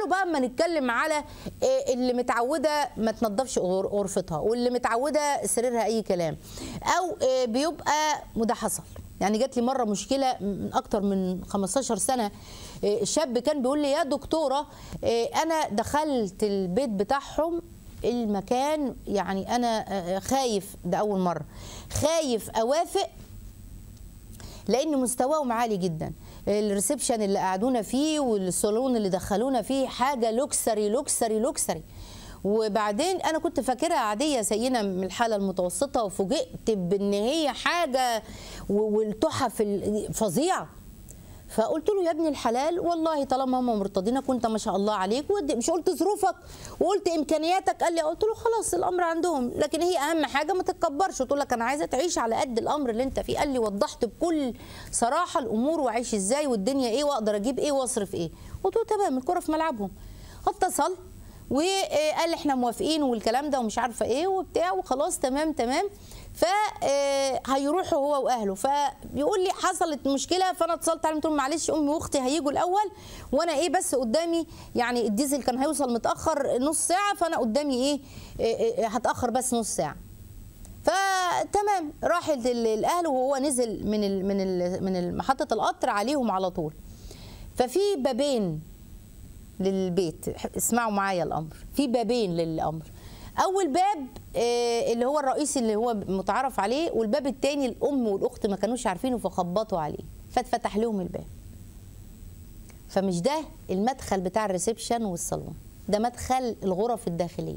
تعالوا بقى اما نتكلم على اللي متعوده ما تنظفش غرفتها، واللي متعوده سريرها اي كلام، او بيبقى وده حصل. يعني جات لي مره مشكله من اكتر من 15 سنه، شاب كان بيقول لي يا دكتوره انا دخلت البيت بتاعهم المكان، يعني انا خايف، ده اول مره خايف اوافق لان مستواهم عالي جدا. الريسبشن اللي قعدونا فيه والصالون اللي دخلونا فيه حاجه لوكسري لوكسري لوكسري، وبعدين انا كنت فاكرها عاديه زينا من الحاله المتوسطه، وفوجئت بان هي حاجه والتحف فظيعه. فقلت له يا ابن الحلال والله طالما هم مرتضينك وانت ما شاء الله عليك، مش قلت ظروفك وقلت امكانياتك؟ قال لي، قلت له خلاص الامر عندهم، لكن هي اهم حاجه ما تتكبرش، وتقول لك انا عايزه تعيش على قد الامر اللي انت فيه. قال لي وضحت بكل صراحه الامور واعيش ازاي والدنيا ايه واقدر اجيب ايه واصرف ايه. قلت له تمام، الكره في ملعبهم. اتصل وقال لي احنا موافقين والكلام ده ومش عارفه ايه وبتاع وخلاص تمام تمام. فهيروحوا هو واهله، فبيقول لي حصلت مشكله، فانا اتصلت عليه قلت له معلش امي واختي هيجوا الاول، وانا ايه بس قدامي يعني الديزل كان هيوصل متاخر نص ساعه، فانا قدامي ايه هتاخر بس نص ساعه. فتمام، راح الاهل وهو نزل من محطه القطر عليهم على طول. ففي بابين للبيت، اسمعوا معايا الامر، في بابين للامر. اول باب اللي هو الرئيسي اللي هو متعارف عليه، والباب الثاني الام والاخت ما كانوش عارفينه فخبطوا عليه فاتفتح لهم الباب. فمش ده المدخل بتاع الريسبشن والصالون، ده مدخل الغرف الداخليه.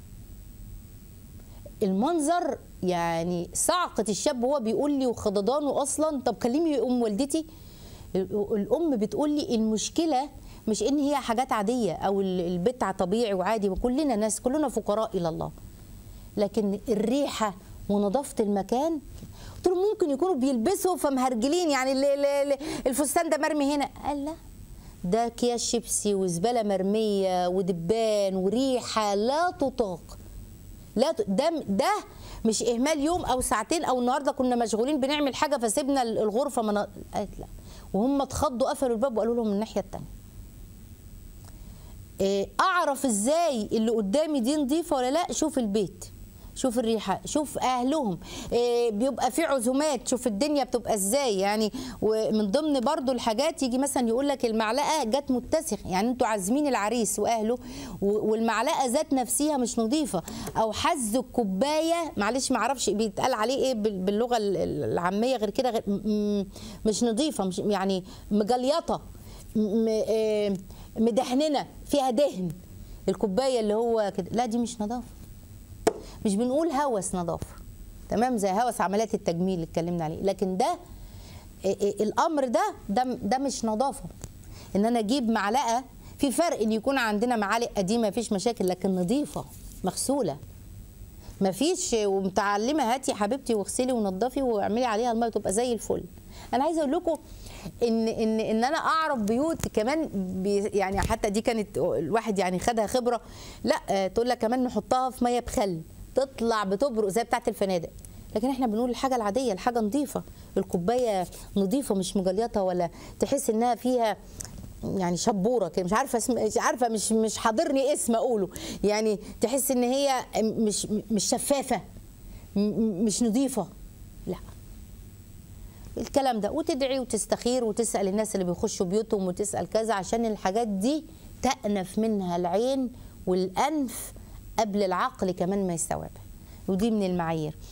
المنظر يعني صعقه الشاب وهو بيقول لي وخضضانه اصلا. طب كلمي ام والدتي. الام بتقول لي المشكله مش ان هي حاجات عاديه او البيت طبيعي وعادي وكلنا ناس كلنا فقراء الى الله، لكن الريحه ونظافه المكان. قلت له ممكن يكونوا بيلبسوا فمهرجلين، يعني الفستان ده مرمي هنا. قال لا، ده اكياس شيبسي وزباله مرميه ودبان وريحه لا تطاق. لا ده مش اهمال يوم او ساعتين او النهارده كنا مشغولين بنعمل حاجه فسيبنا الغرفه. قالت لا، وهم اتخضوا قفلوا الباب وقالوا لهم من الناحيه الثانيه. اعرف ازاي اللي قدامي دي نظيفه ولا لا؟ شوف البيت، شوف الريحه، شوف اهلهم. بيبقى في عزومات، شوف الدنيا بتبقى ازاي. يعني ومن ضمن برضو الحاجات يجي مثلا يقول لك المعلقه جت متسخه، يعني انتوا عازمين العريس واهله والمعلقه ذات نفسها مش نظيفه، او حز الكوبايه معلش ما اعرفش بيتقال عليه ايه باللغه العاميه غير كده، مش نظيفه، مش يعني مجليطه مدهننه فيها دهن الكوبايه اللي هو كده. لا دي مش نظافه. مش بنقول هوس نظافه، تمام، زي هوس عمليات التجميل اللي اتكلمنا عليه، لكن ده الامر ده مش نظافه. ان انا اجيب معلقه، في فرق ان يكون عندنا معالق قديمه مفيش مشاكل، لكن نظيفه مغسوله مفيش ومتعلمه، هاتي يا حبيبتي واغسلي ونضفي واعملي عليها الميه تبقى زي الفل. انا عايزه اقول لكم ان انا اعرف بيوت كمان يعني حتى دي كانت الواحد يعني خدها خبره، لا تقول لك كمان نحطها في ميه بخل تطلع بتبرق زي بتاعه الفنادق. لكن احنا بنقول الحاجه العاديه، الحاجه نظيفه، الكوبايه نظيفه مش مجليطه ولا تحس انها فيها يعني شبوره كده، مش عارفه مش حاضرني اسم اقوله، يعني تحس ان هي مش شفافه مش نظيفه. لا الكلام ده، وتدعي وتستخير وتسال الناس اللي بيخشوا بيوتهم وتسال كذا، عشان الحاجات دي تأنف منها العين والانف قبل العقل كمان ما يستوعبها، ودي من المعايير.